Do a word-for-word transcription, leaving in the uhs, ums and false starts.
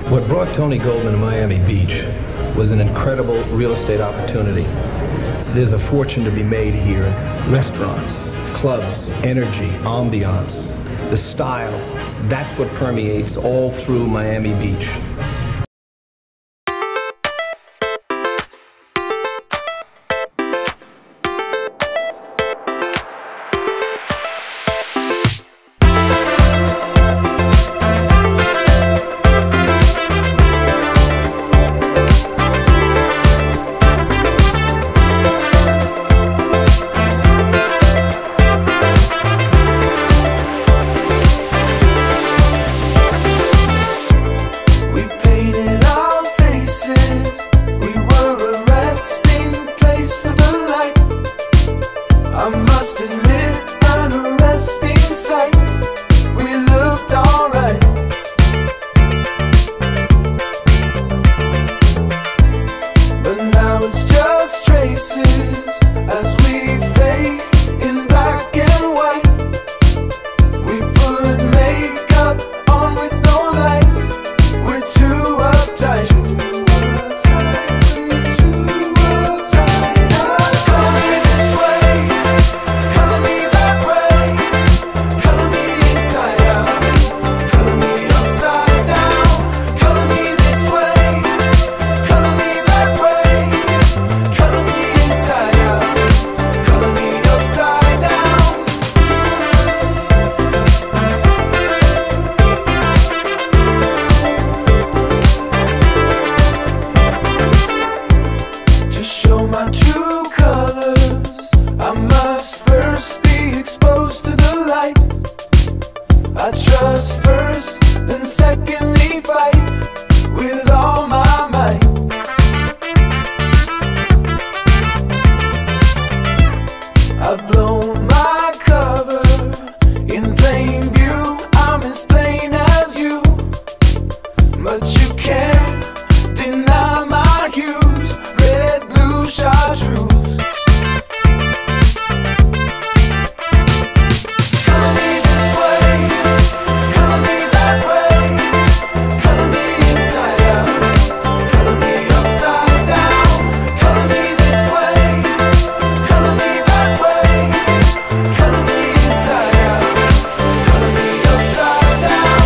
What brought Tony Goldman to Miami Beach was an incredible real estate opportunity. There's a fortune to be made here in restaurants, clubs, energy, ambiance, the style. That's what permeates all through Miami Beach. I must admit, an arresting sight. We looked alright, but now it's just traces as we fade in black and white. We put makeup on with no light. We're too uptight. Show my true colors, I must first be exposed to the light. I trust first, then secondly fight with all my might. I've blown my cover in plain view. I'm as plain as you, but you can't deny my hues. Red, blue, chartreuse. Color me this way, color me that way, color me inside out, color me upside down. Color me this way, color me that way, color me inside out, color me upside down.